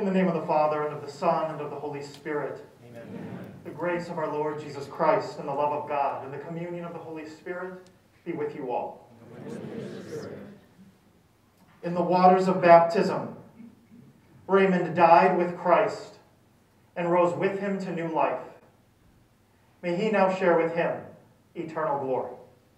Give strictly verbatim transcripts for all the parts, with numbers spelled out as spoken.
In the name of the Father, and of the Son, and of the Holy Spirit. Amen. The grace of our Lord Jesus Christ, and the love of God, and the communion of the Holy Spirit be with you all. In the waters of baptism, Raymond died with Christ and rose with him to new life. May he now share with him eternal glory.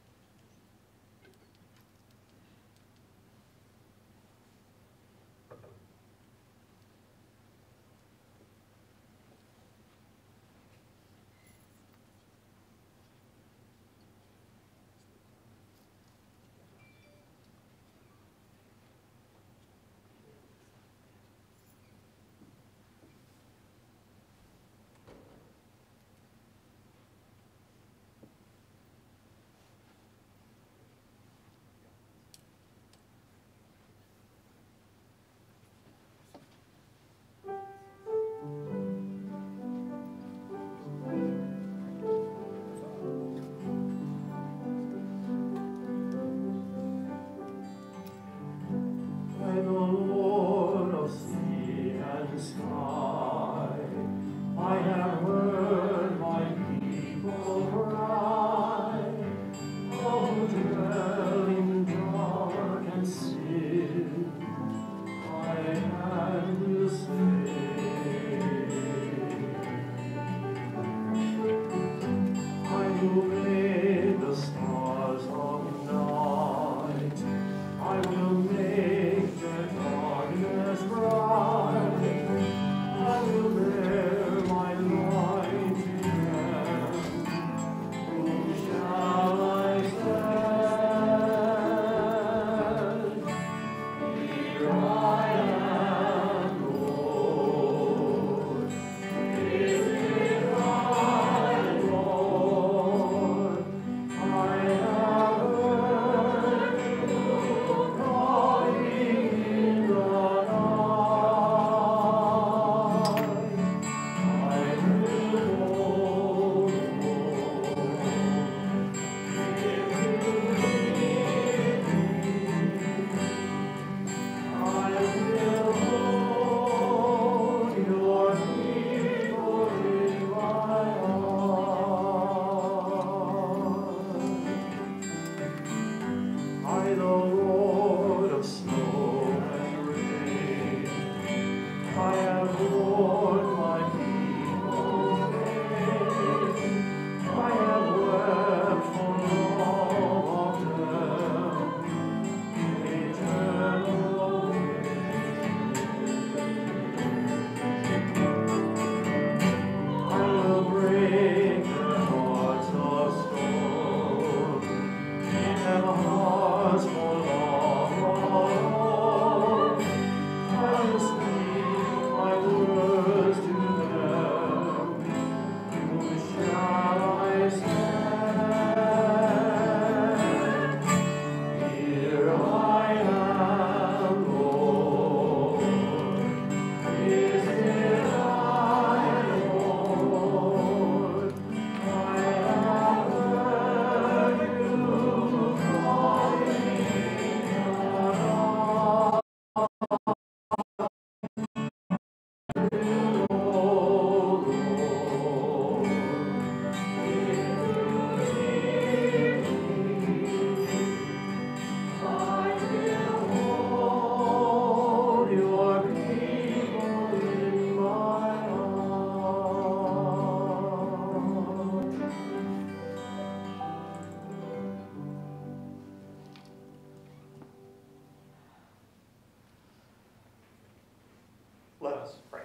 Let us pray.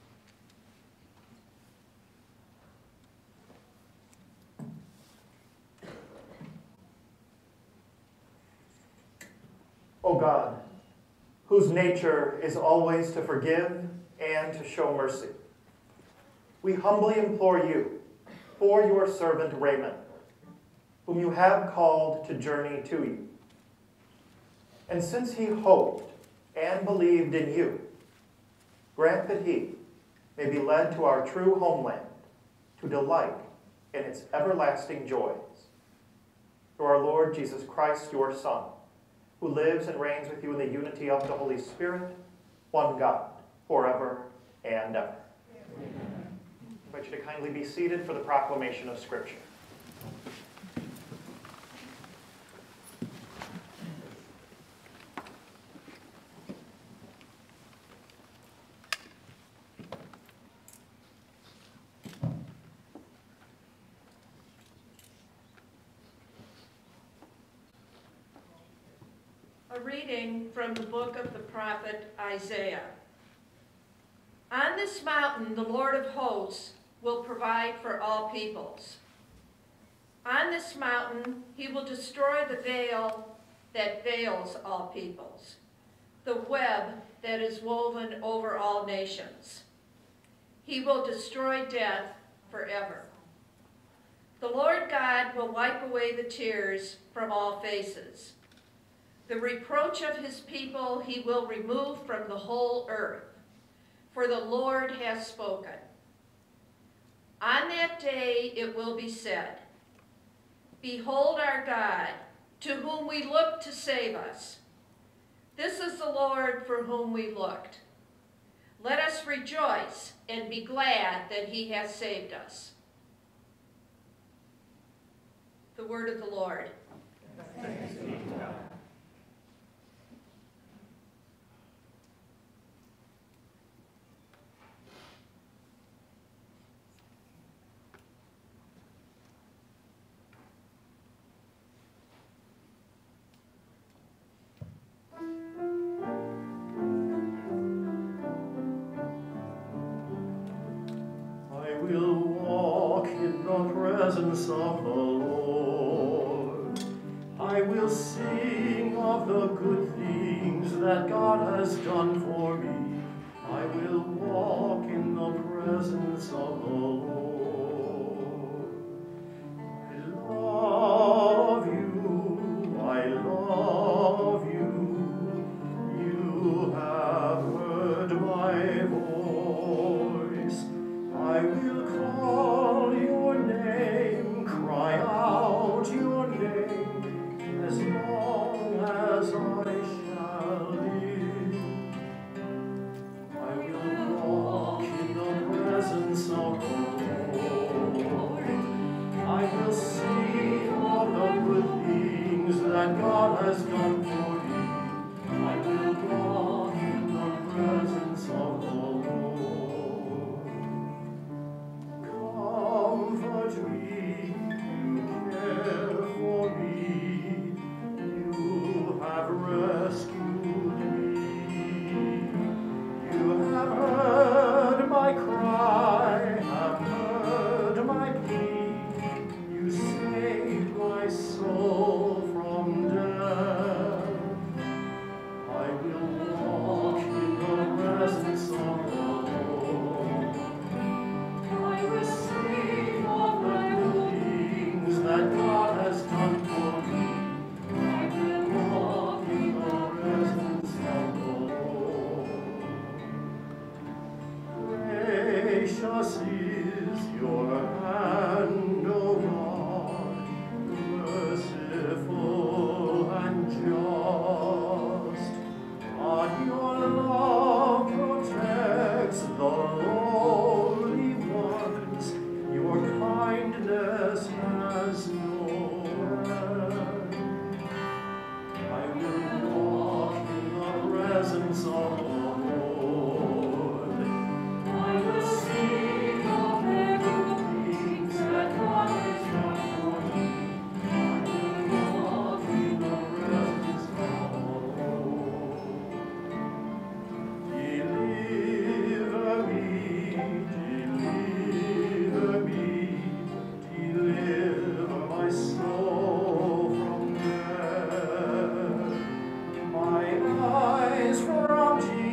O God, whose nature is always to forgive and to show mercy, we humbly implore you for your servant Raymond, whom you have called to journey to you. And since he hoped and believed in you, grant that he may be led to our true homeland to delight in its everlasting joys. Through our Lord Jesus Christ, your Son, who lives and reigns with you in the unity of the Holy Spirit, one God, forever and ever. I invite you to kindly be seated for the proclamation of Scripture. A reading from the book of the prophet Isaiah. On this mountain the Lord of hosts will provide for all peoples. On this mountain he will destroy the veil that veils all peoples, the web that is woven over all nations. He will destroy death forever. The Lord God will wipe away the tears from all faces. The reproach of his people he will remove from the whole earth, for the Lord has spoken. On that day it will be said, behold our God, to whom we look to save us. This is the Lord for whom we looked. Let us rejoice and be glad that he has saved us. The word of the Lord. Thanks be to God. Presence of the Lord. I will sing of the good things that God has done for me. I will walk in the presence of the Lord. I love you, I love you. You have heard my voice. I will call your name, cry out your name, as long as I shall live. I will walk in the presence of the Lord. I will sing of the good things that God has done for me. I will walk in the presence of the Lord. Comfort me, you care for me, you have rescued me. You have heard my cry, have heard my plea. You saved my soul from death. I will walk in the presence of the Lord. I will sing of the good things that God has done for me. I will walk in the presence of the Lord. Gracious is your hand, O God, merciful and just. On your love protects the lowly ones. Your kindness has no end. I will walk in the presence of the Lord. I will sing of the good things that God has done for me. I will walk in the presence of the Lord. Deliver me, deliver me, deliver my soul from death. My eyes from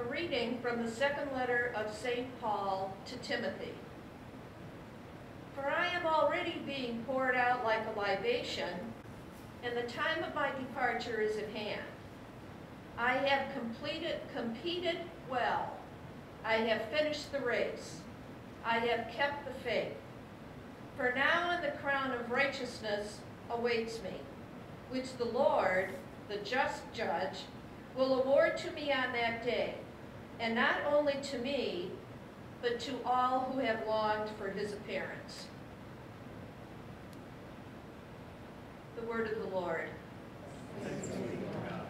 reading from the second letter of Saint Paul to Timothy. For I am already being poured out like a libation, and the time of my departure is at hand. I have completed, competed well. I have finished the race. I have kept the faith. For now the crown of righteousness awaits me, which the Lord, the just judge, will award to me on that day, and not only to me, but to all who have longed for his appearance. The word of the Lord. Thanks be to God.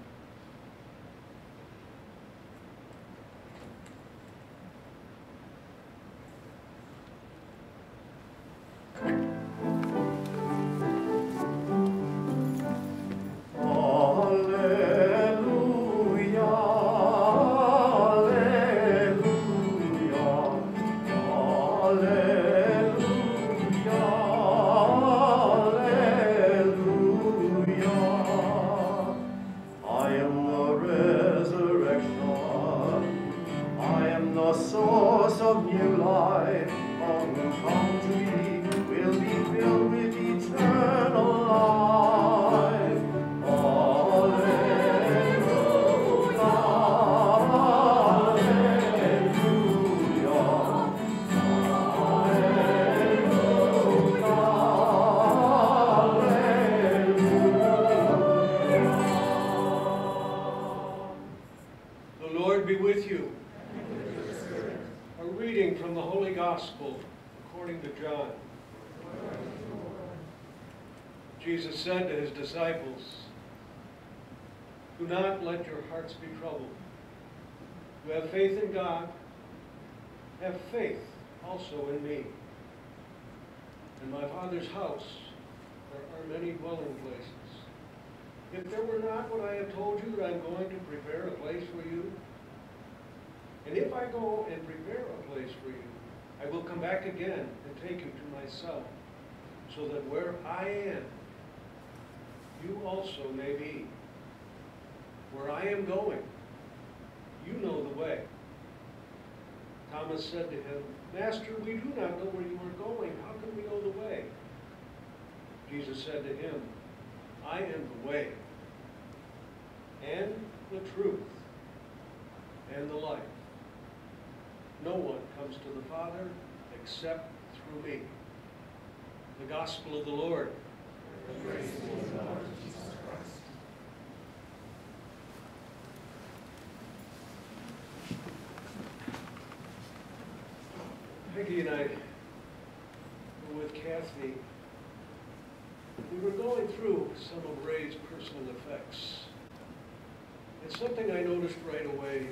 Jesus said to his disciples, "Do not let your hearts be troubled. You have faith in God, have faith also in me. In my Father's house there are many dwelling places. If there were not what I have told you, that I'm going to prepare a place for you, and if I go and prepare a place for you, I will come back again and take you to myself, so that where I am, you also may be. Where I am going, you know the way." Thomas said to him, "Master, we do not know where you are going. How can we know the way?" Jesus said to him, "I am the way, and the truth, and the life. No one comes to the Father except through me." The Gospel of the Lord. Praise to you, Lord Jesus Christ. Peggy and I were with Kathy. We were going through some of Ray's personal effects. And something I noticed right away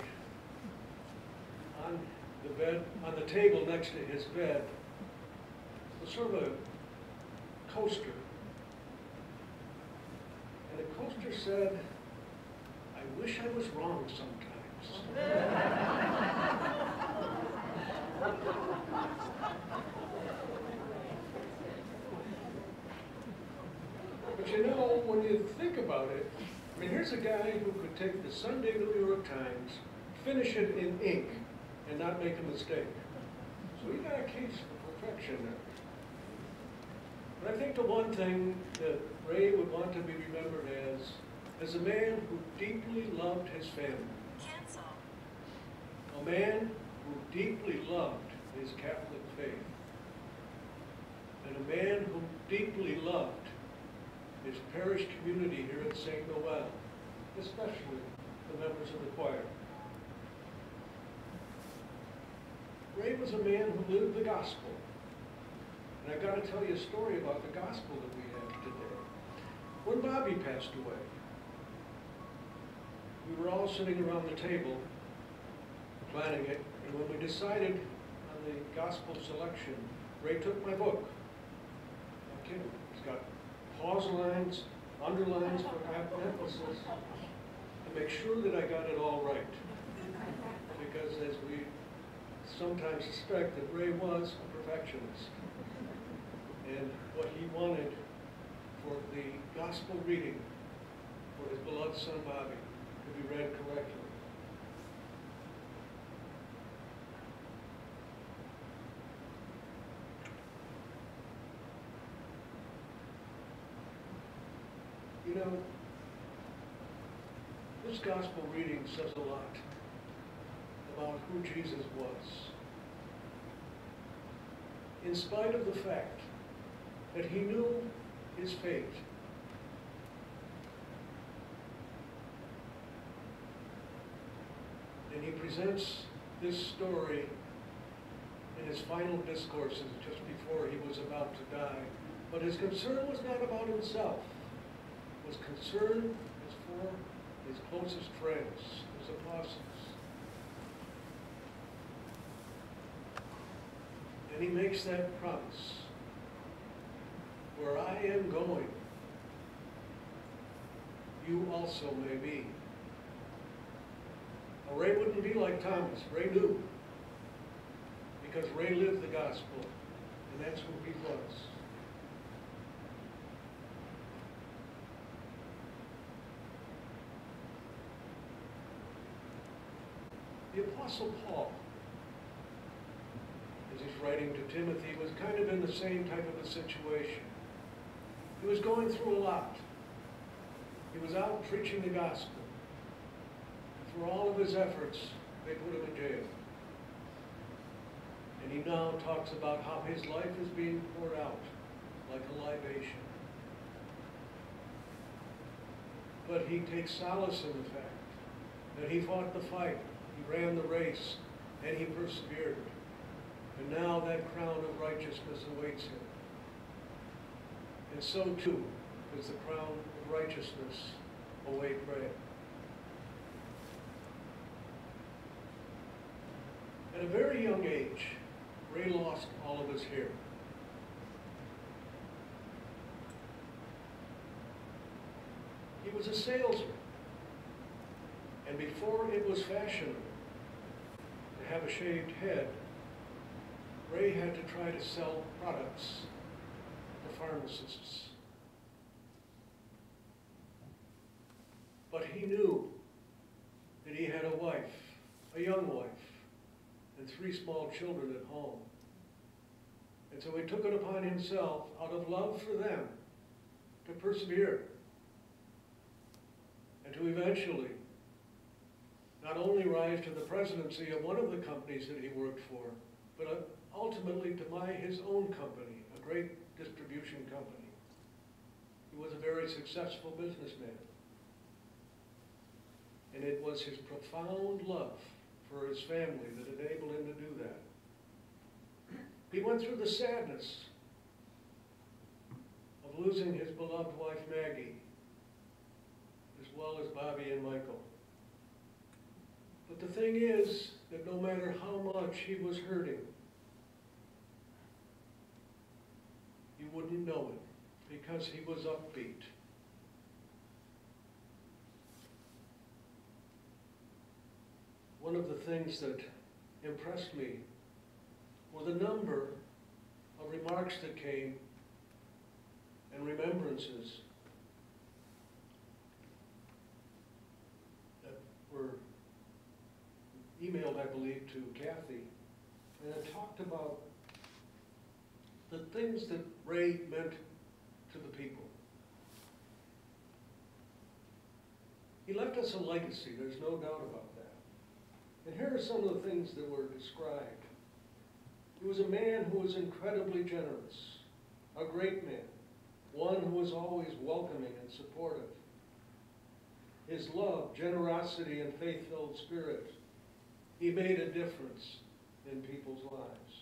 on the bed, on the table next to his bed, was sort of a coaster. And the coaster said, "I wish I was wrong sometimes." But you know, when you think about it, I mean, here's a guy who could take the Sunday New York Times, finish it in ink, and not make a mistake. So he got a case for perfection there. But I think the one thing that Ray would want to be remembered as, as a man who deeply loved his family. Cancel. A man who deeply loved his Catholic faith. And a man who deeply loved his parish community here at Saint Noel, especially the members of the choir. Ray was a man who lived the gospel. And I've got to tell you a story about the gospel that we have today. When Bobby passed away, we were all sitting around the table planning it, and when we decided on the gospel selection, Ray took my book. I'm kidding. It's got pause lines, underlines for emphasis, to make sure that I got it all right. Because as we sometimes suspect, that Ray was a perfectionist. And what he wanted for the gospel reading for his beloved son Bobby to be read correctly. You know, this gospel reading says a lot about who Jesus was. In spite of the fact that he knew his fate, and he presents this story in his final discourses just before he was about to die. But his concern was not about himself. His concern was for his closest friends, his apostles. And he makes that promise. Where I am going, you also may be. Now, Ray wouldn't be like Thomas. Ray knew. Because Ray lived the gospel, and that's who he was. The Apostle Paul, as he's writing to Timothy, was kind of in the same type of a situation. He was going through a lot. He was out preaching the gospel. And for all of his efforts, they put him in jail. And he now talks about how his life is being poured out like a libation. But he takes solace in the fact that he fought the fight, he ran the race, and he persevered. And now that crown of righteousness awaits him. And so too does the crown of righteousness await Ray. At a very young age, Ray lost all of his hair. He was a salesman. And before it was fashionable to have a shaved head, Ray had to try to sell products to pharmacists. But he knew that he had a wife, a young wife, and three small children at home. And so he took it upon himself, out of love for them, to persevere and to eventually not only rise to the presidency of one of the companies that he worked for, but ultimately to buy his own company, a great distribution company. He was a very successful businessman. And it was his profound love for his family that enabled him to do that. He went through the sadness of losing his beloved wife Maggie, as well as Bobby and Michael. But the thing is that no matter how much he was hurting, you wouldn't know it because he was upbeat. One of the things that impressed me were the number of remarks that came and remembrances that were emailed, I believe, to Kathy, and it talked about the things that Ray meant to the people. He left us a legacy, there's no doubt about that. And here are some of the things that were described. He was a man who was incredibly generous, a great man, one who was always welcoming and supportive. His love, generosity, and faith-filled spirit, he made a difference in people's lives.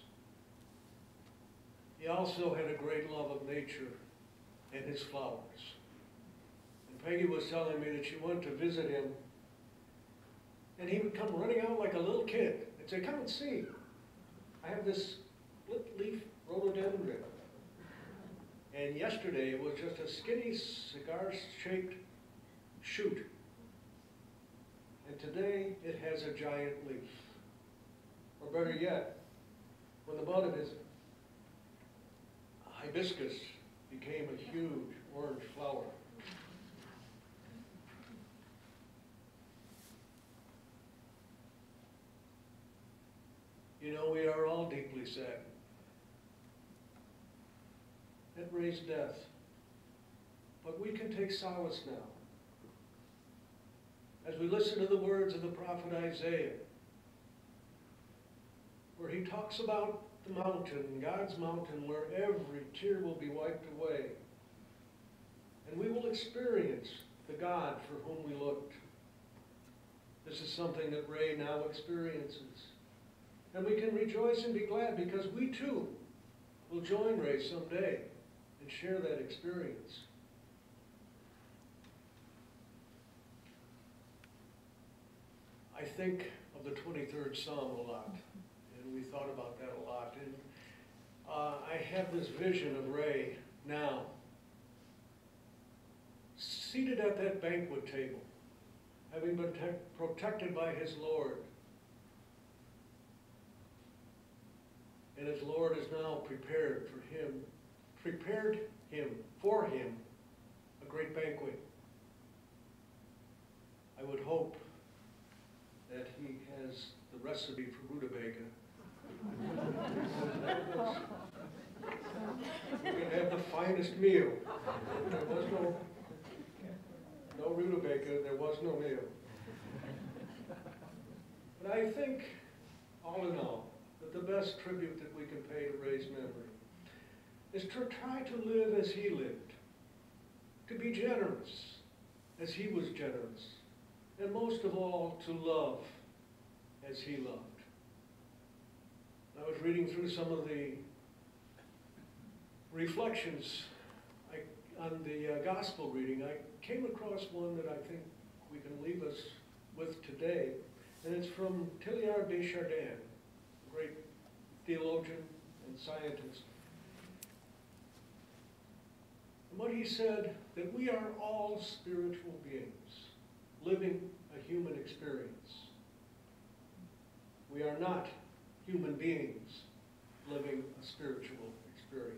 He also had a great love of nature and his flowers. And Peggy was telling me that she went to visit him, and he would come running out like a little kid and say, "Come and see. I have this split leaf rhododendron." And yesterday it was just a skinny cigar-shaped shoot. And today it has a giant leaf. Or better yet, when the bud of his hibiscus became a huge orange flower. You know, we are all deeply saddened at Ray's death. But we can take solace now as we listen to the words of the prophet Isaiah, where he talks about the mountain, God's mountain, where every tear will be wiped away. And we will experience the God for whom we looked. This is something that Ray now experiences. And we can rejoice and be glad because we too will join Ray someday and share that experience. I think of the twenty-third Psalm a lot, and we thought about that a lot. And uh, I have this vision of Ray now, seated at that banquet table, having been protected by his Lord. And his Lord is now prepared for him, prepared him, for him, a great banquet. I would hope that he has the recipe for rutabaga. We're going to have the finest meal. There was no, no rutabaga, there was no meal. But I think, all in all, that the best tribute that we can pay to Ray's memory is to try to live as he lived, to be generous as he was generous, and most of all, to love as he loved. I was reading through some of the reflections I, on the uh, gospel reading. I came across one that I think we can leave us with today, and it's from Teilhard de Chardin, a great theologian and scientist. And what he said, that we are all spiritual beings, living a human experience. We are not human beings living a spiritual experience.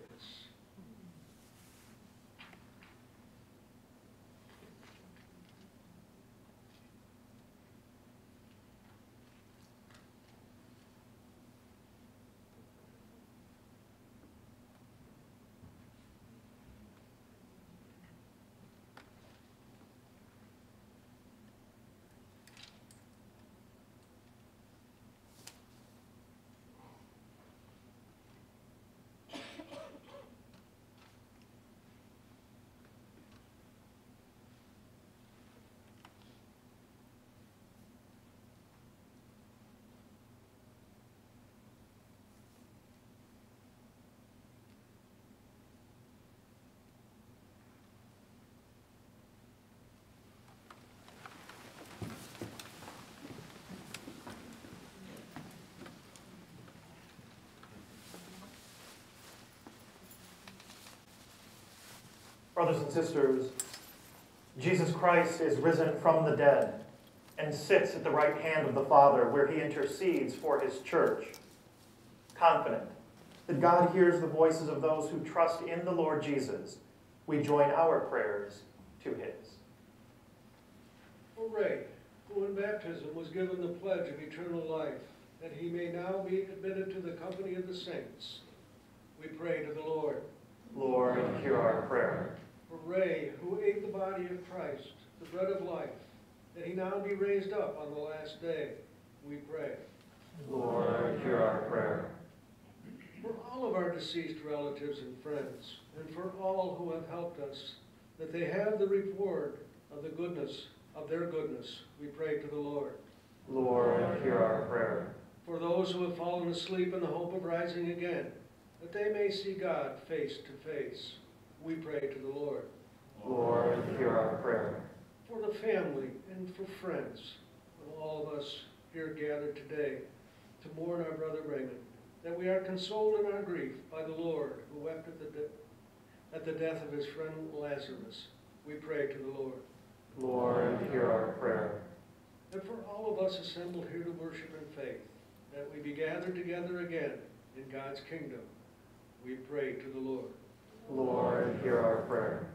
Brothers and sisters, Jesus Christ is risen from the dead and sits at the right hand of the Father, where he intercedes for his church, confident that God hears the voices of those who trust in the Lord Jesus. We join our prayers to his. For Ray, who in baptism was given the pledge of eternal life, that he may now be admitted to the company of the saints, we pray to the Lord. Lord, hear our prayer. For Ray, who ate the body of Christ, the bread of life, that he now be raised up on the last day, we pray. Lord, hear our prayer. For all of our deceased relatives and friends, and for all who have helped us, that they have the reward of the goodness of their goodness, we pray to the Lord. Lord, hear our prayer. For those who have fallen asleep in the hope of rising again, that they may see God face to face, we pray to the Lord. Lord, hear our prayer. For the family and for friends of all of us here gathered today to mourn our brother Raymond, that we are consoled in our grief by the Lord who wept at the, de at the death of his friend Lazarus, we pray to the Lord. Lord, hear our prayer. And for all of us assembled here to worship in faith, that we be gathered together again in God's kingdom, we pray to the Lord. Lord, hear our prayer.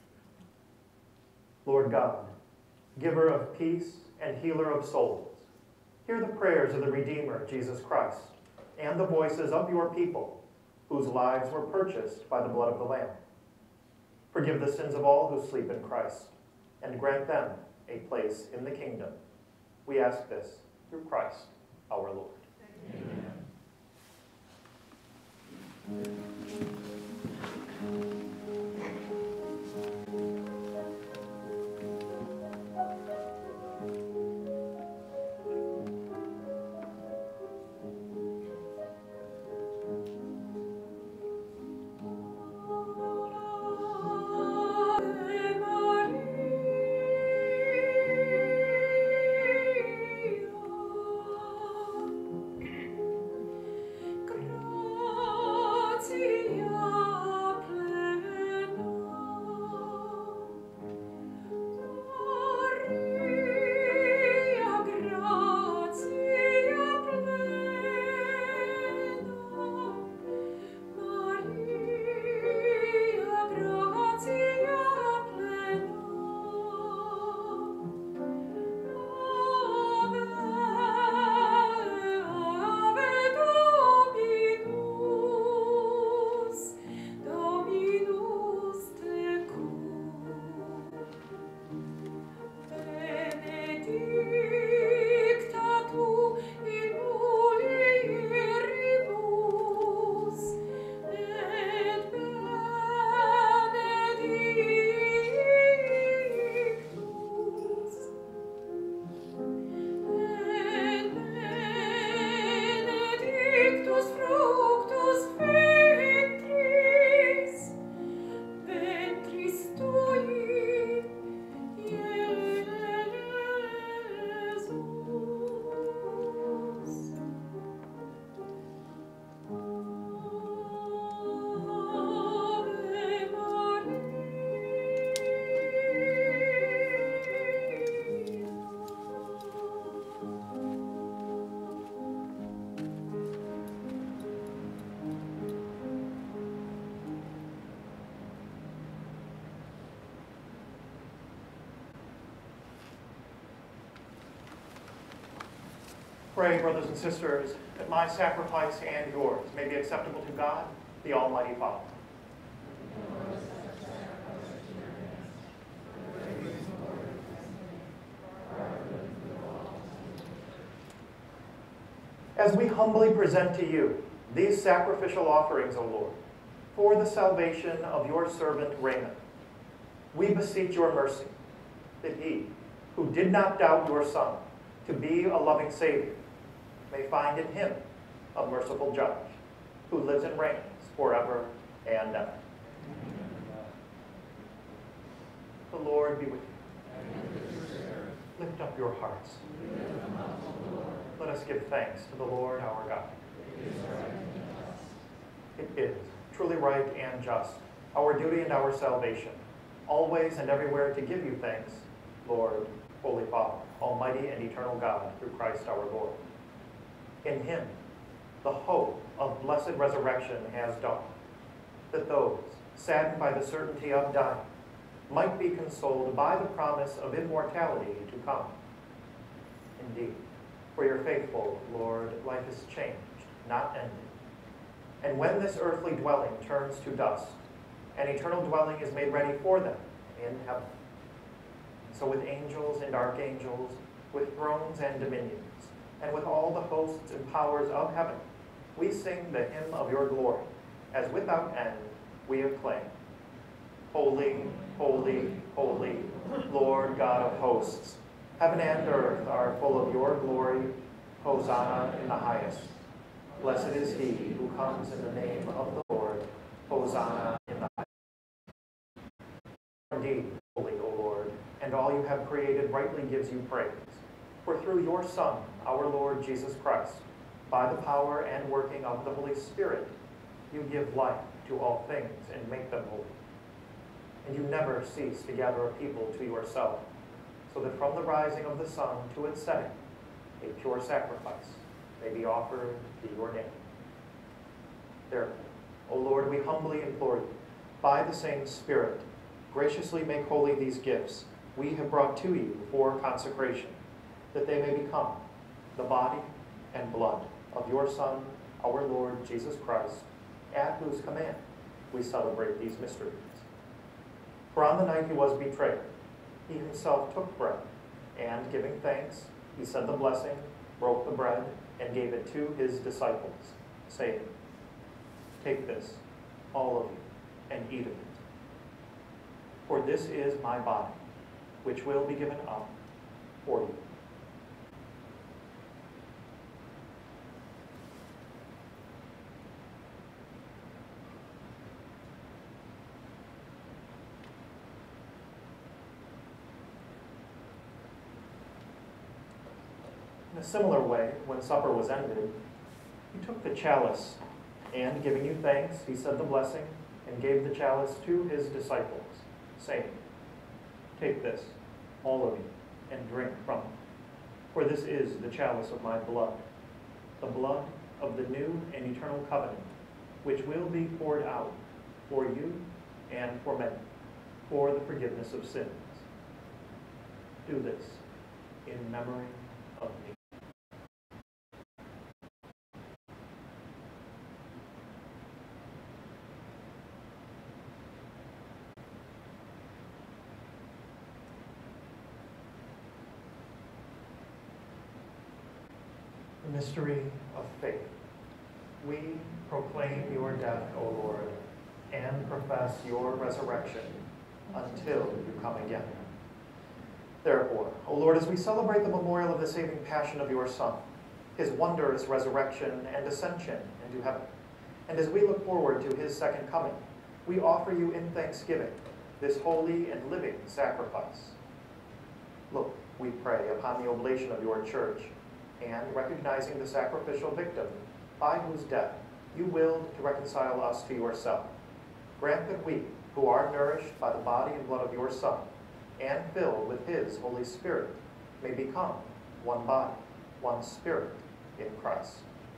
Lord God, giver of peace and healer of souls, hear the prayers of the Redeemer, Jesus Christ, and the voices of your people, whose lives were purchased by the blood of the Lamb. Forgive the sins of all who sleep in Christ, and grant them a place in the kingdom. We ask this through Christ our Lord. Amen. Pray, brothers and sisters, that my sacrifice and yours may be acceptable to God, the Almighty Father. As we humbly present to you these sacrificial offerings, O Lord, for the salvation of your servant Raymond, we beseech your mercy, that he, who did not doubt your Son to be a loving Savior, may find in him a merciful judge, who lives and reigns forever and ever. The Lord be with you. Lift up your hearts. Let us give thanks to the Lord our God. It is truly right and just, our duty and our salvation, always and everywhere to give you thanks, Lord, Holy Father, Almighty and eternal God, through Christ our Lord. In him, the hope of blessed resurrection has dawned, that those saddened by the certainty of dying might be consoled by the promise of immortality to come. Indeed, for your faithful, Lord, life is changed, not ended. And when this earthly dwelling turns to dust, an eternal dwelling is made ready for them in heaven. So with angels and archangels, with thrones and dominions, and with all the hosts and powers of heaven, we sing the hymn of your glory, as without end we acclaim. Holy, holy, holy, Lord God of hosts, heaven and earth are full of your glory. Hosanna in the highest. Blessed is he who comes in the name of the Lord. Hosanna in the highest. Indeed, holy, O Lord, and all you have created rightly gives you praise. For through your Son, our Lord Jesus Christ, by the power and working of the Holy Spirit, you give life to all things and make them holy. And you never cease to gather a people to yourself, so that from the rising of the sun to its setting, a pure sacrifice may be offered to your name. Therefore, O Lord, we humbly implore you, by the same Spirit, graciously make holy these gifts we have brought to you for consecration, that they may become the body and blood of your Son, our Lord Jesus Christ, at whose command we celebrate these mysteries. For on the night he was betrayed, he himself took bread, and giving thanks, he said the blessing, broke the bread, and gave it to his disciples, saying, "Take this, all of you, and eat of it. For this is my body, which will be given up for you." In a similar way, when supper was ended, he took the chalice, and giving you thanks, he said the blessing, and gave the chalice to his disciples, saying, "Take this, all of you, and drink from it. For this is the chalice of my blood, the blood of the new and eternal covenant, which will be poured out for you and for many, for the forgiveness of sins. Do this in memory of me." The mystery of faith. We proclaim your death, O Lord, and profess your resurrection until you come again. Therefore, O Lord, as we celebrate the memorial of the saving passion of your Son, his wondrous resurrection and ascension into heaven, and as we look forward to his second coming, we offer you in thanksgiving this holy and living sacrifice. Look, we pray, upon the oblation of your church, and recognizing the sacrificial victim by whose death you willed to reconcile us to yourself, grant that we, who are nourished by the body and blood of your Son, and filled with his Holy Spirit, may become one body, one spirit in Christ.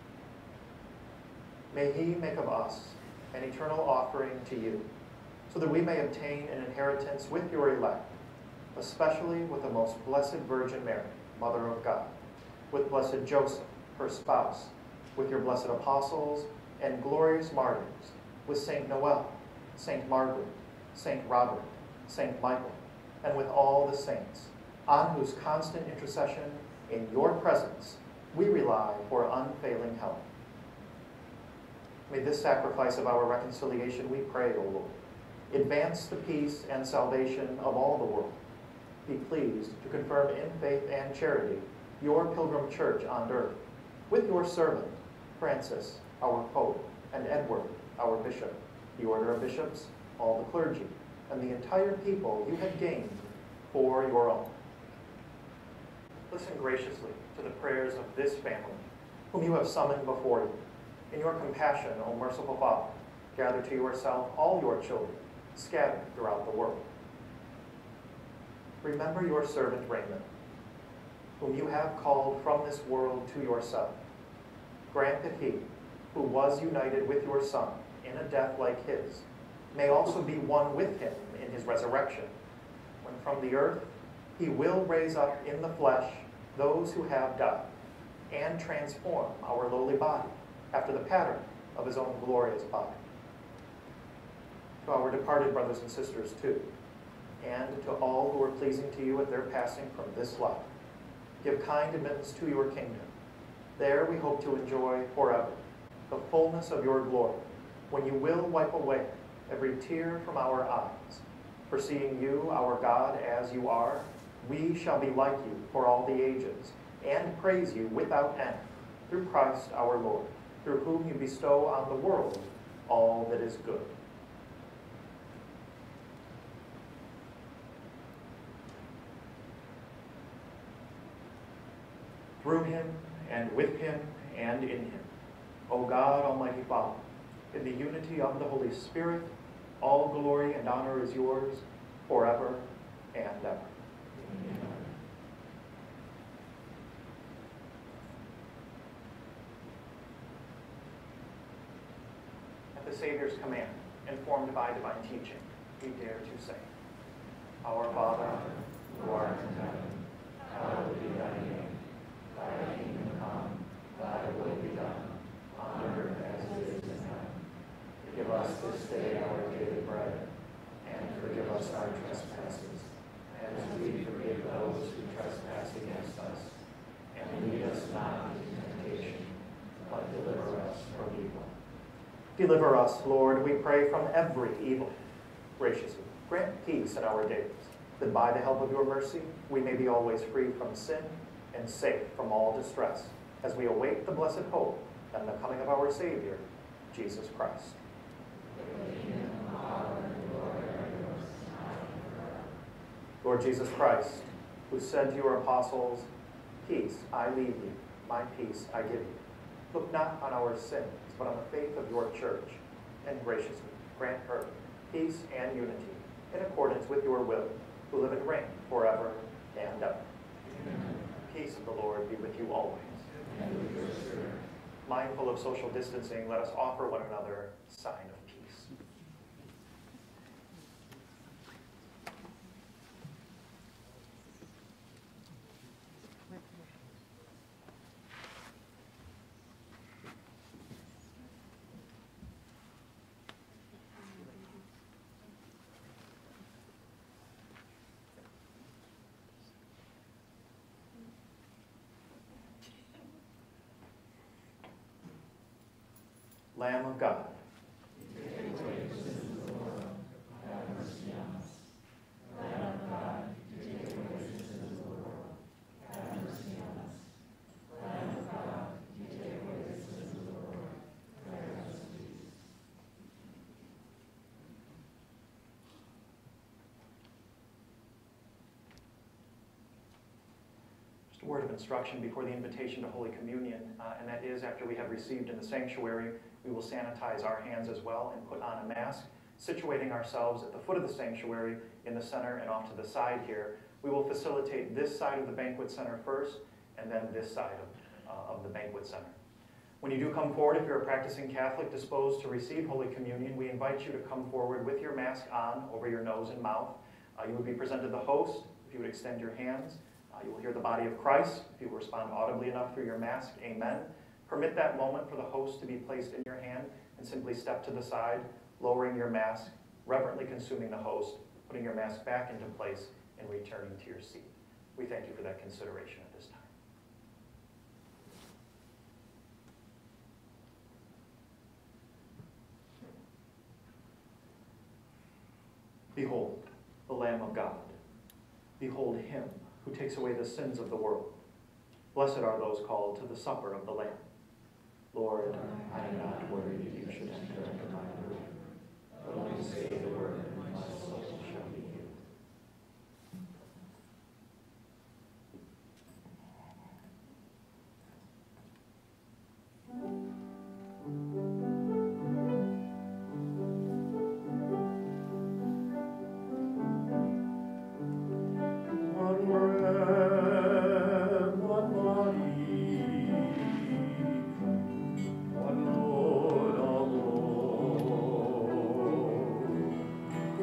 May he make of us an eternal offering to you, so that we may obtain an inheritance with your elect, especially with the most blessed Virgin Mary, Mother of God, with blessed Joseph, her spouse, with your blessed apostles and glorious martyrs, with Saint Noel, Saint Margaret, Saint Robert, Saint Michael, and with all the saints, on whose constant intercession in your presence we rely for unfailing help. May this sacrifice of our reconciliation, we pray, O Lord, advance the peace and salvation of all the world. Be pleased to confirm in faith and charity your pilgrim church on earth, with your servant, Francis, our Pope, and Edward, our Bishop, the order of bishops, all the clergy, and the entire people you have gained for your own. Listen graciously to the prayers of this family, whom you have summoned before you. In your compassion, O merciful Father, gather to yourself all your children scattered throughout the world. Remember your servant Raymond, whom you have called from this world to yourself. Grant that he, who was united with your Son in a death like his, may also be one with him in his resurrection, when from the earth he will raise up in the flesh those who have died, and transform our lowly body after the pattern of his own glorious body. To our departed brothers and sisters too, and to all who are pleasing to you at their passing from this life, give kind admittance to your kingdom. There we hope to enjoy forever the fullness of your glory, when you will wipe away every tear from our eyes. For seeing you, our God, as you are, we shall be like you for all the ages, and praise you without end, through Christ our Lord, through whom you bestow on the world all that is good. Through him, and with him, and in him, O God, Almighty Father, in the unity of the Holy Spirit, all glory and honor is yours forever and ever. Amen. At the Savior's command, informed by divine teaching, we dare to say, Our Father, who art in heaven, hallowed be thy name. Thy kingdom come, thy will be done, on earth as it is in heaven. Give us this day our daily bread, and forgive us our trespasses, as we forgive those who trespass against us. And lead us not into temptation, but deliver us from evil. Deliver us, Lord, we pray, from every evil. Graciously grant peace in our days, that by the help of your mercy we may be always free from sin and safe from all distress, as we await the blessed hope and the coming of our Savior, Jesus Christ. Lord Jesus Christ, who said to your apostles, "Peace I leave you, my peace I give you," look not on our sins, but on the faith of your church, and graciously grant her peace and unity in accordance with your will, who live and reign forever and ever. Amen. Peace of the Lord be with you always. And with your spirit. Mindful of social distancing, let us offer one another a sign of peace. Lamb of God. Just a word of instruction before the invitation to Holy Communion, uh, and that is, after we have received in the sanctuary, we will sanitize our hands as well and put on a mask, situating ourselves at the foot of the sanctuary, in the center and off to the side here. We will facilitate this side of the banquet center first, and then this side of, uh, of the banquet center. When you do come forward, if you're a practicing Catholic disposed to receive Holy Communion, we invite you to come forward with your mask on over your nose and mouth. Uh, you would be presented the host if you would extend your hands. Uh, you will hear the body of Christ if you will respond audibly enough through your mask. Amen. Permit that moment for the host to be placed in your hand, and simply step to the side, lowering your mask, reverently consuming the host, putting your mask back into place, and returning to your seat. We thank you for that consideration at this time. Behold, the Lamb of God. Behold him who takes away the sins of the world. Blessed are those called to the supper of the Lamb. Lord, I am not worthy that you should enter into my roof, but only say the word, and my soul shall be healed. One bread, one body, one Lord of all.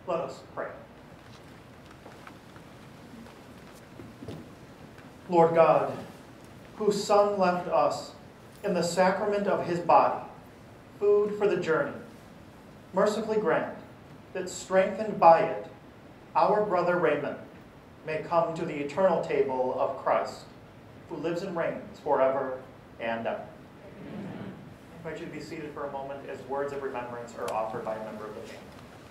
Let us pray. Lord God, whose Son left us in the sacrament of his body, food for the journey, mercifully grant that, strengthened by it, our brother Raymond may come to the eternal table of Christ, who lives and reigns forever and ever. Amen. I invite you to be seated for a moment as words of remembrance are offered by a member of the family.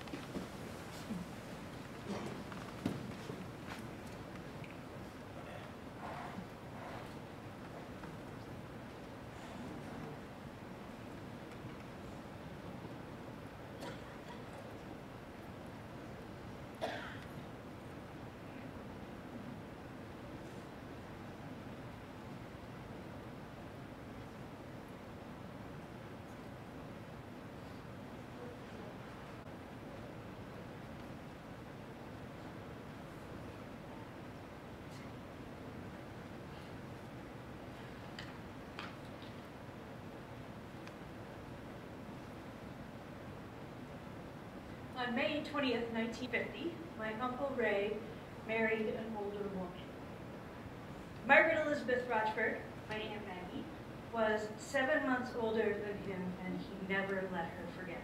On May twentieth, nineteen fifty, my Uncle Ray married an older woman. Margaret Elizabeth Rochford, my Aunt Maggie, was seven months older than him, and he never let her forget.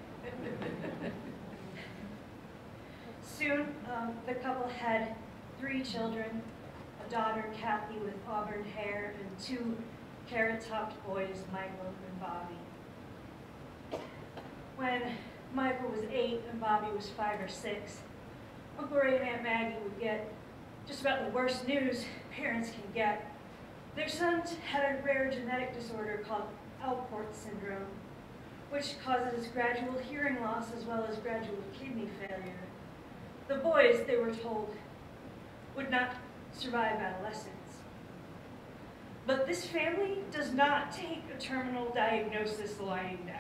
Soon, um, the couple had three children, a daughter, Kathy, with auburn hair, and two carrot-topped boys, Michael and Bobby. When Michael was eight and Bobby was five or six, Uncle Ray and Aunt Maggie would get just about the worst news parents can get. Their sons had a rare genetic disorder called Alport syndrome, which causes gradual hearing loss as well as gradual kidney failure. The boys, they were told, would not survive adolescence. But this family does not take a terminal diagnosis lying down.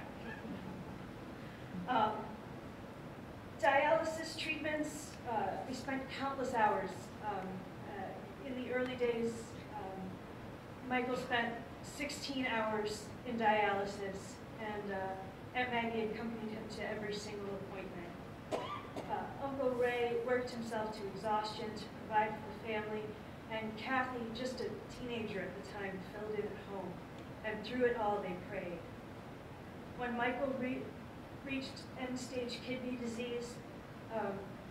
Um, dialysis treatments, uh, we spent countless hours. Um, uh, in the early days, um, Michael spent sixteen hours in dialysis, and uh, Aunt Maggie accompanied him to every single appointment. Uh, Uncle Ray worked himself to exhaustion to provide for the family, and Kathy, just a teenager at the time, filled in at home, and through it all they prayed. When Michael re reached end-stage kidney disease, um,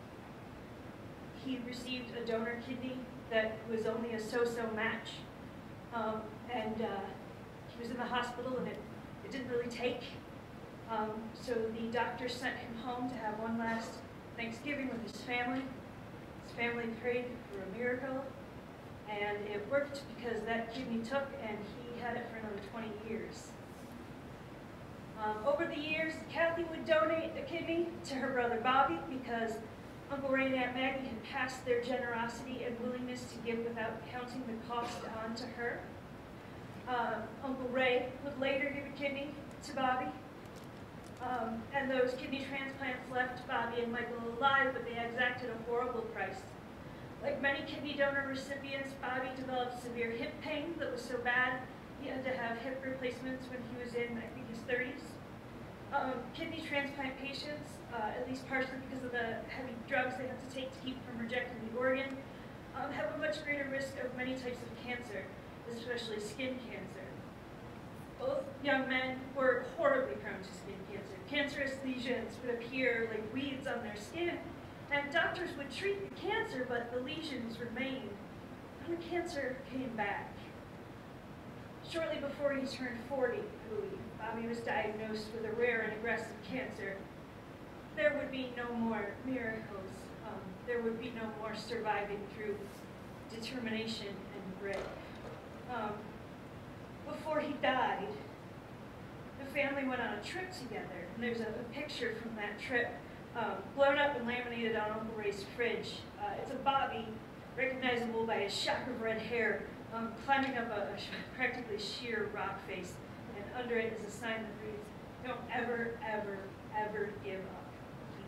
he received a donor kidney that was only a so-so match, um, and uh, he was in the hospital, and it, it didn't really take. Um, so the doctor sent him home to have one last Thanksgiving with his family. His family prayed for a miracle, and it worked because that kidney took, and he had it for another twenty years. Um, over the years, Kathy would donate a kidney to her brother Bobby because Uncle Ray and Aunt Maggie had passed their generosity and willingness to give without counting the cost on to her. Uh, Uncle Ray would later give a kidney to Bobby. Um, and those kidney transplants left Bobby and Michael alive, but they exacted a horrible price. Like many kidney donor recipients, Bobby developed severe hip pain that was so bad he had to have hip replacements when he was in, I think, his thirties. Um, kidney transplant patients, uh, at least partially because of the heavy drugs they have to take to keep from rejecting the organ, um, have a much greater risk of many types of cancer, especially skin cancer. Both young men were horribly prone to skin cancer. Cancerous lesions would appear like weeds on their skin, and doctors would treat the cancer, but the lesions remained, and the cancer came back. Shortly before he turned forty, I believe, Bobby was diagnosed with a rare and aggressive cancer. There would be no more miracles. Um, there would be no more surviving through determination and grit. Um, before he died, the family went on a trip together, and there's a, a picture from that trip um, blown up and laminated on Uncle Ray's fridge. Uh, it's a Bobby, recognizable by his shock of red hair, um, climbing up a, a practically sheer rock face, and under it is a sign that reads, "Don't ever, ever, ever give up. Keep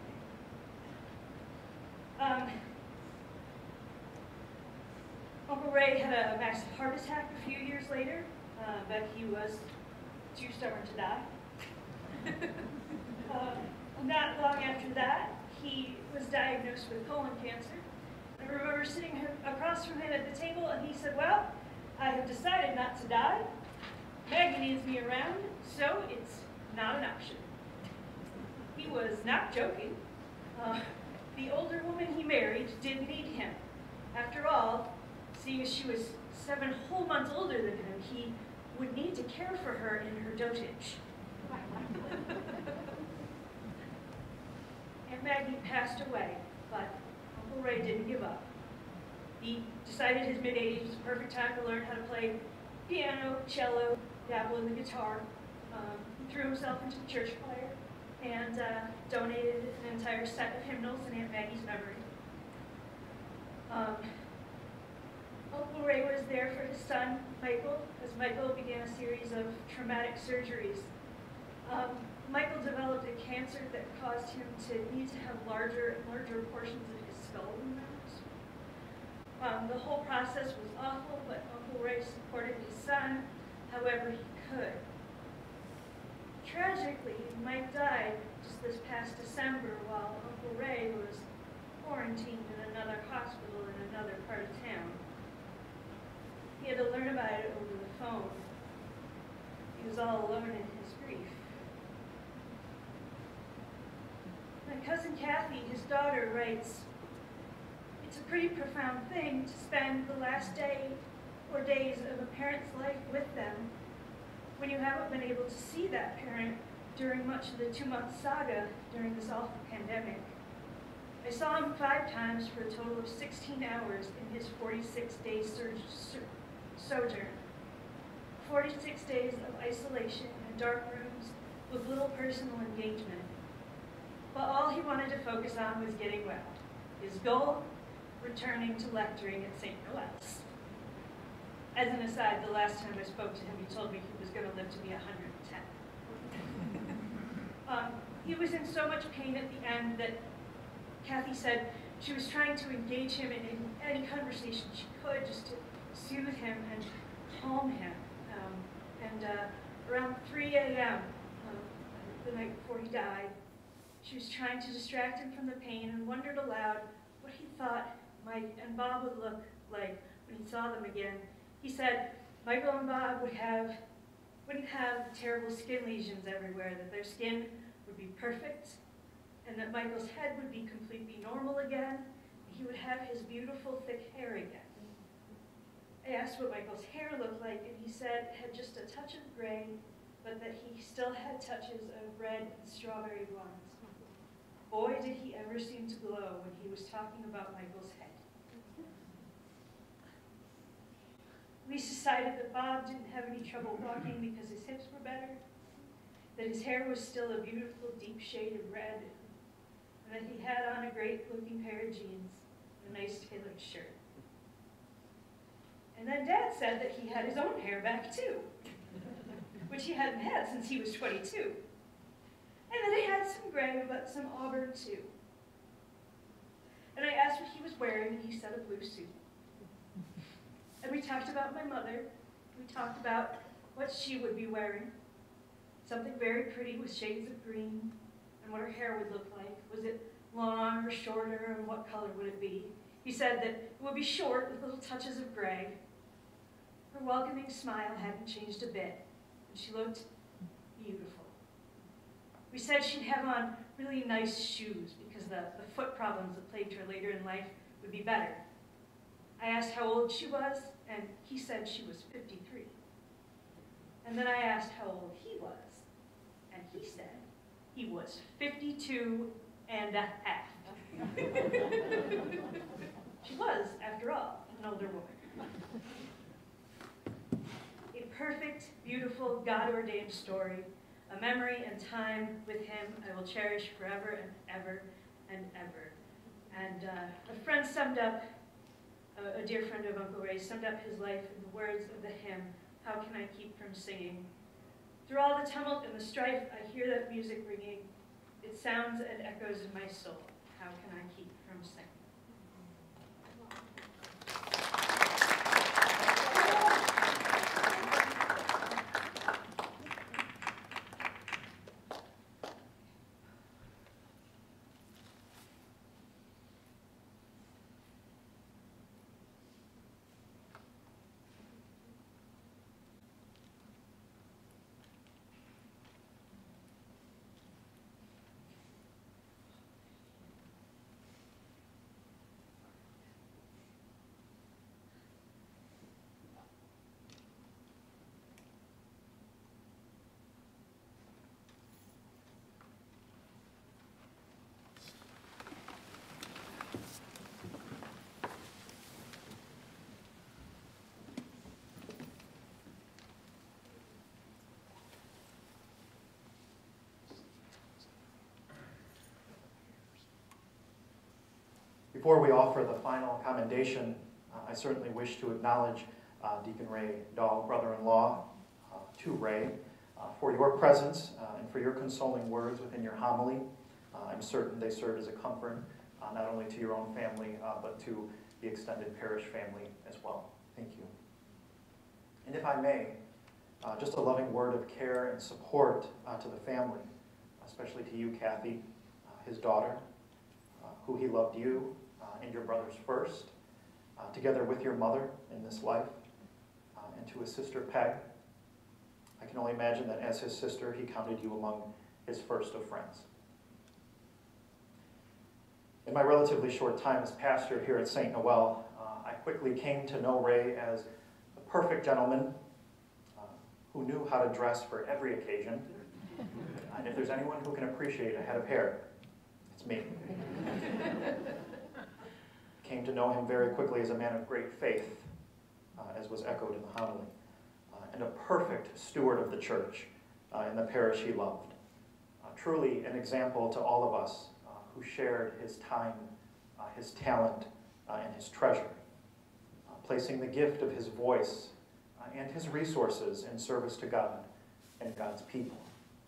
climbing." Um, Uncle Ray had a massive heart attack a few years later, uh, but he was too stubborn to die. uh, not long after that, he was diagnosed with colon cancer. I remember sitting across from him at the table, and he said, well, I have decided not to die. Maggie needs me around, so it's not an option. He was not joking. Uh, the older woman he married didn't need him. After all, seeing as she was seven whole months older than him, he would need to care for her in her dotage. Aunt Maggie passed away, but Uncle Ray didn't give up. He decided his mid-eighties was the perfect time to learn how to play piano, cello, dabble in the guitar. Um, he threw himself into the church choir and uh, donated an entire set of hymnals in Aunt Maggie's memory. Um, Uncle Ray was there for his son, Michael, as Michael began a series of traumatic surgeries. Um, Michael developed a cancer that caused him to need to have larger and larger portions of his skull removed. Um, the whole process was awful, but Uncle Ray supported his son however he could. Tragically, Mike died just this past December while Uncle Ray was quarantined in another hospital in another part of town. He had to learn about it over the phone. He was all alone in his grief. My cousin Kathy, his daughter, writes, it's a pretty profound thing to spend the last day or days of a parent's life with them when you haven't been able to see that parent during much of the two-month saga during this awful pandemic. I saw him five times for a total of sixteen hours in his forty-six day sojourn. forty-six days of isolation in dark rooms with little personal engagement. But all he wanted to focus on was getting well. His goal, returning to lecturing at Saint Noel's. As an aside, the last time I spoke to him, he told me he was going to live to be one hundred ten. um, he was in so much pain at the end that Kathy said she was trying to engage him in, in any conversation she could just to soothe him and calm him. Um, and uh, around three A M, um, the night before he died, she was trying to distract him from the pain and wondered aloud what he thought Mike and Bob would look like when he saw them again. He said Michael and Bob would have, wouldn't have terrible skin lesions everywhere, that their skin would be perfect, and that Michael's head would be completely normal again, and he would have his beautiful thick hair again. I asked what Michael's hair looked like, and he said it had just a touch of gray, but that he still had touches of red and strawberry blondes. Boy, did he ever seem to glow when he was talking about Michael's head. We decided that Bob didn't have any trouble walking because his hips were better, that his hair was still a beautiful deep shade of red, and that he had on a great-looking pair of jeans and a nice tailored shirt. And then Dad said that he had his own hair back too, which he hadn't had since he was twenty-two. And that he had some gray, but some auburn too. And I asked what he was wearing, and he said a blue suit. And we talked about my mother. We talked about what she would be wearing. Something very pretty with shades of green, and what her hair would look like. Was it long or shorter, and what color would it be? He said that it would be short with little touches of gray. Her welcoming smile hadn't changed a bit, and she looked beautiful. We said she'd have on really nice shoes because the, the foot problems that plagued her later in life would be better. I asked how old she was, and he said she was fifty-three. And then I asked how old he was, and he said he was fifty-two and a half. She was, after all, an older woman. A perfect, beautiful, God-ordained story, a memory and time with him I will cherish forever and ever and ever. And uh, a friend summed up, uh, a dear friend of Uncle Ray, summed up his life in the words of the hymn, How Can I Keep From Singing? Through all the tumult and the strife, I hear that music ringing. It sounds and echoes in my soul. How can I keep from singing? Before we offer the final commendation, uh, I certainly wish to acknowledge uh, Deacon Ray Dahl, brother-in-law uh, to Ray, uh, for your presence uh, and for your consoling words within your homily. Uh, I'm certain they served as a comfort, uh, not only to your own family, uh, but to the extended parish family as well. Thank you. And if I may, uh, just a loving word of care and support uh, to the family, especially to you, Kathy, uh, his daughter, uh, who he loved you uh, and your brothers first, uh, together with your mother in this life, uh, and to his sister, Peg. I can only imagine that as his sister, he counted you among his first of friends. In my relatively short time as pastor here at Saint Noel, uh, I quickly came to know Ray as a perfect gentleman uh, who knew how to dress for every occasion. And if there's anyone who can appreciate a head of hair, it's me. Came to know him very quickly as a man of great faith, uh, as was echoed in the homily, uh, and a perfect steward of the church uh, in the parish he loved. Uh, truly an example to all of us uh, who shared his time, uh, his talent, uh, and his treasure, uh, placing the gift of his voice uh, and his resources in service to God and God's people.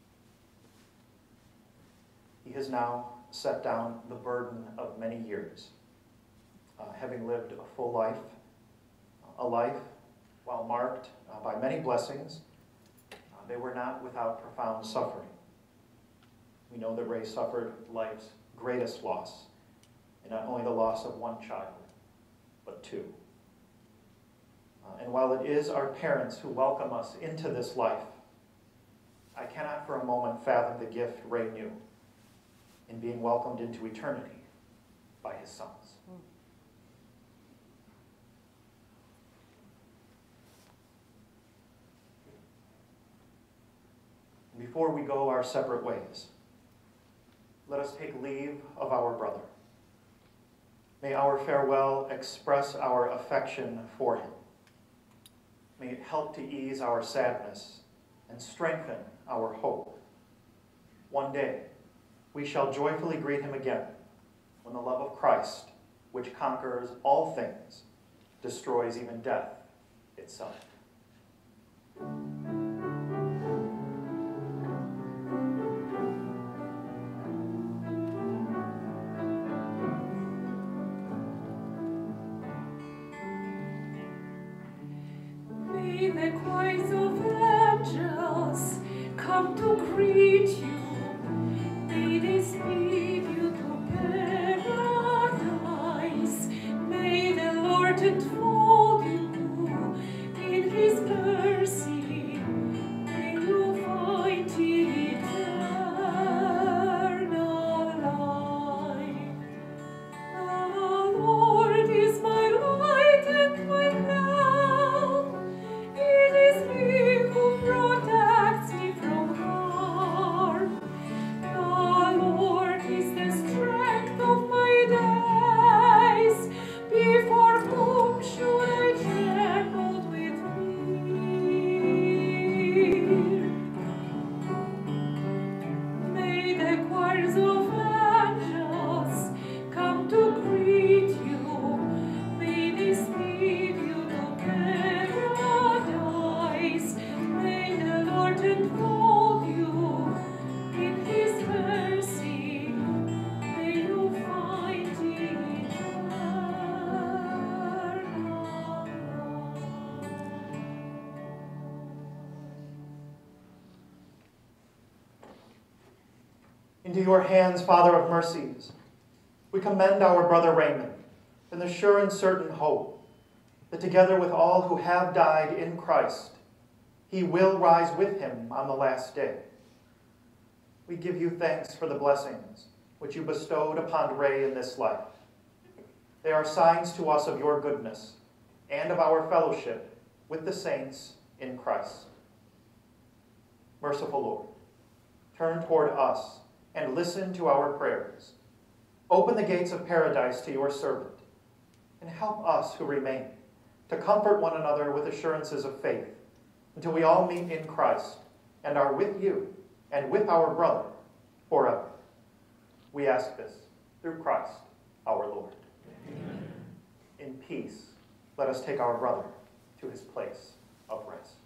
He has now set down the burden of many years, uh, having lived a full life, a life while marked uh, by many blessings. Uh, they were not without profound suffering. We know that Ray suffered life's greatest loss, and not only the loss of one child, but two. Uh, and while it is our parents who welcome us into this life, I cannot for a moment fathom the gift Ray knew in being welcomed into eternity by his sons. Before we go our separate ways, let us take leave of our brother. May our farewell express our affection for him. May it help to ease our sadness and strengthen our hope. One day, we shall joyfully greet him again when the love of Christ, which conquers all things, destroys even death itself. May the choirs of angels come to greet you. May they speed you to paradise. May the Lord enfold you in his mercy. May you find eternal life. The Lord is my light and my help. It is he who protects me from harm. The Lord is the strength of my days. Before whom should I tremble with fear? May the choirs of angels come to greet you. May they speed you to paradise. May the Lord enfold you in his mercy. May you find eternal life. Into your hands, Father of mercies, we commend our brother Raymond in the sure and certain hope that together with all who have died in Christ, he will rise with him on the last day. We give you thanks for the blessings which you bestowed upon Ray in this life. They are signs to us of your goodness and of our fellowship with the saints in Christ. Merciful Lord, turn toward us and listen to our prayers. Open the gates of paradise to your servant, and help us who remain to comfort one another with assurances of faith until we all meet in Christ and are with you and with our brother forever. We ask this through Christ our Lord. In peace, let us take our brother to his place of rest.